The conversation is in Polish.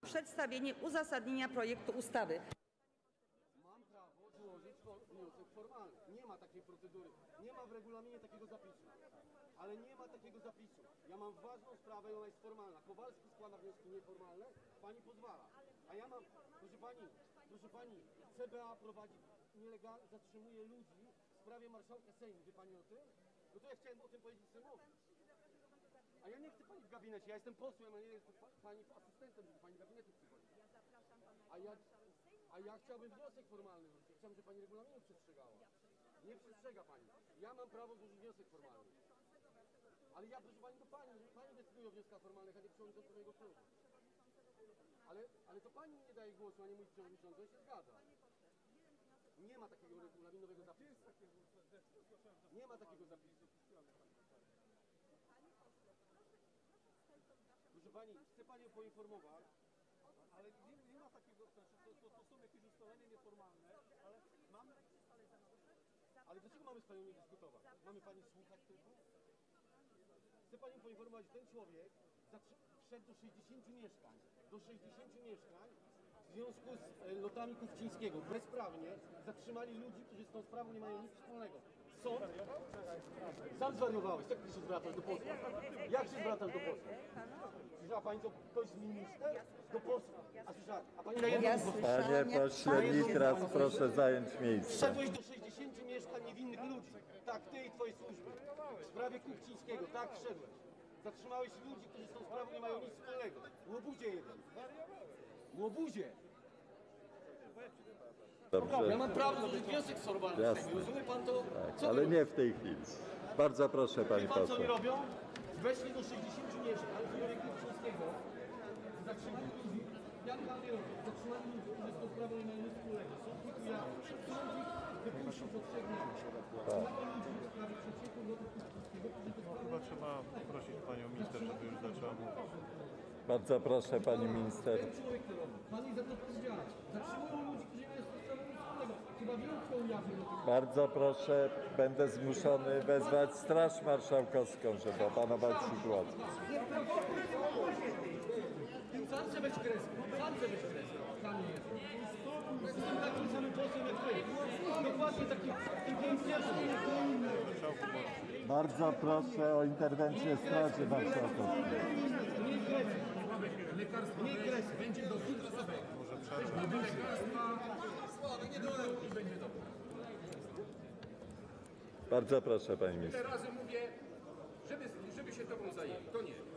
przedstawienie uzasadnienia projektu ustawy. Mam prawo złożyć wniosek formalny. Nie ma takiej procedury. Nie ma w regulaminie takiego zapisu. Ale nie ma takiego zapisu. Ja mam ważną sprawę i ona jest formalna. Kowalski składa wnioski nieformalne, pani pozwala. A ja mam, proszę pani, CBA prowadzi nielegalnie, zatrzymuje ludzi w sprawie marszałka Sejmu. Wie pani o tym? No to ja chciałem o tym powiedzieć Sejmowi. A ja nie chcę pani w gabinecie, ja jestem posłem, a nie jestem pani asystentem, żeby pani w gabinetu przychodzi. A ja chciałbym wniosek formalny, chciałbym, żeby pani regulaminu przestrzegała. Nie przestrzega pani. Ja mam prawo złożyć wniosek formalny. Ale ja, proszę pani, to pani decyduje o wnioskach formalnych, a nie przewodniczący mojego klubu. Ale to pani nie daje głosu, a nie mój przewodniczący, on się zgadza. Nie ma takiego regulaminowego zapisu. Nie ma takiego zapisu. Proszę pani, chcę panią poinformować, ale nie ma takiego, to są jakieś ustalenia nieformalne, ale mamy... ale dlaczego mamy z panią nie dyskutować? Mamy pani słuchać tylko? Chcę panią poinformować, że ten człowiek wszedł do 60 mieszkań. Do 60 mieszkań w związku z lotami Kuchcińskiego. Bezprawnie zatrzymali ludzi, którzy z tą sprawą nie mają nic wspólnego. Sąd... Sam zwariowałeś, jak ty się zwracasz do posła? Jak się zwracasz do posła? Słyszała pani, to jest minister? Do posła. A słyszała, a pani na jedną Panie pośle Nitras, proszę zająć miejsce. Wszedłeś do 60 mieszkań niewinnych ludzi. Tak, ty i twoje służby. W sprawie Kuchcińskiego, tak wszedłeś. Zatrzymałeś ludzi, którzy z tą sprawą nie mają nic wspólnego. Łobuzie jeden. Łobuzie. Dobrze. Ja mam prawo złożyć wniosek formalny. Jasne. Rozumie pan to? Tak, ale nie w tej chwili. Bardzo proszę, pani Wie pan, co poseł. oni robią? Weszli do 60 mieszkań w biurze Kuchcińskiego. Zatrzymali ludzi. Jak pan nie robi? Zatrzymali ludzi, którzy z tą sprawą nie mają nic wspólnego. Sąd ich wypuścił po 3 dniach. Zatrzymali ludzi w sprawie przecieku lotu Kuchcińskiego, którzy to Chyba trzeba prosić panią minister, żeby już zaczęła mówić. Bardzo proszę, pani minister. Ten człowiek to robi. Pan jest za to odpowiedzialny. Zatrzymują ludzi, którzy nie mają z tą sprawą nic wspólnego. Chyba wiem, kto ujawnił do tego. Bardzo proszę, będę zmuszony wezwać Straż Marszałkowską, żeby opanować sytuację. Sam chcę być kreską. Sam chcę być kreską. Sam nie jest. Jestem takim samym posłem jak ty. Dokładnie takim pierwszym. Bardzo proszę o interwencję Straży Marszałkowskiej. Mniej kresy. Mniej kresy. Będzie do ultrasobek. Może przerwę. Bardzo proszę, pani minister. Tyle razy mówię, żeby się tobą zajęli. To nie.